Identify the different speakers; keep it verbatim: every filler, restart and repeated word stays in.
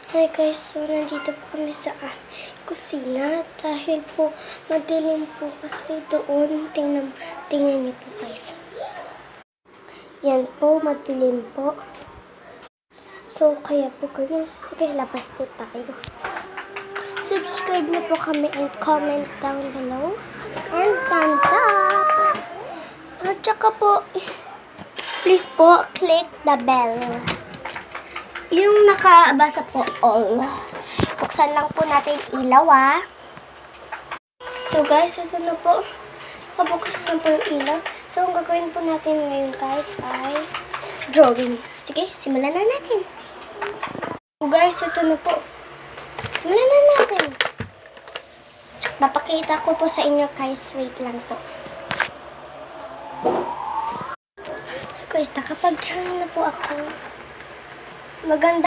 Speaker 1: Hi guys, so nandito po kami sa uh, kusina dahil po madilim po kasi doon. Tingnan, tingnan niyo po guys. Yan po, madilim po. So kaya po ganun. Sige, labas po tayo. Subscribe niyo po kami and comment down below. And thumbs up! At saka po, please po, click the bell. Yung nakabasa po all. Buksan lang po natin ilaw ah. So guys, ito na po. Nakabukas lang po yung ilaw. So ang gagawin po natin ngayon guys ay drawing. Sige, simulan na natin. So guys, ito na po. Simulan na natin. Mapakita ko po sa inyo guys. Wait lang po. So guys, nakapag-drawing na po ako. Maganda.